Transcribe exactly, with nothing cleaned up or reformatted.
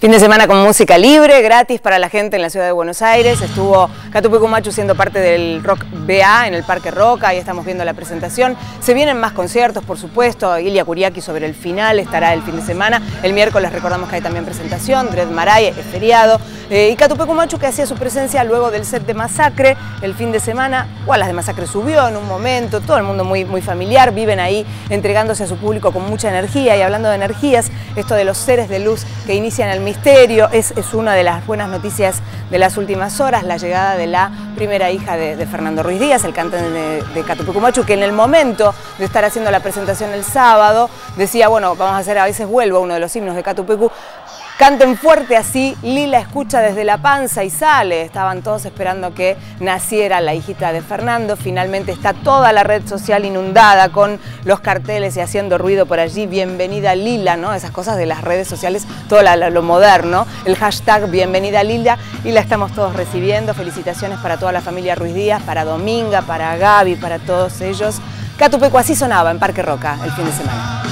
Fin de semana con música libre, gratis para la gente en la ciudad de Buenos Aires. Estuvo Catupecu Machu siendo parte del Rock B A en el Parque Roca, ahí estamos viendo la presentación. Se vienen más conciertos, por supuesto. Ilia Kuriaki sobre el final estará el fin de semana. El miércoles recordamos que hay también presentación, Dred Maray, es feriado. Eh, y Catupecu Machu, que hacía su presencia luego del set de Masacre el fin de semana. Wallace de Masacre subió en un momento, todo el mundo muy, muy familiar, viven ahí entregándose a su público con mucha energía. Y hablando de energías, esto de los seres de luz que inician el misterio es, es una de las buenas noticias de las últimas horas, la llegada de la primera hija de, de Fernando Ruiz Díaz, el cantante de, de Catupecu Machu, que en el momento de estar haciendo la presentación el sábado decía, bueno, vamos a hacer A veces vuelvo, uno de los himnos de Catupecu. Canten fuerte, así Lila escucha desde la panza y sale. Estaban todos esperando que naciera la hijita de Fernando. Finalmente está toda la red social inundada con los carteles y haciendo ruido por allí. Bienvenida Lila, ¿no? Esas cosas de las redes sociales, todo la, lo moderno. El hashtag Bienvenida Lila, y la estamos todos recibiendo. Felicitaciones para toda la familia Ruiz Díaz, para Dominga, para Gaby, para todos ellos. Catupecu así sonaba en Parque Roca el fin de semana.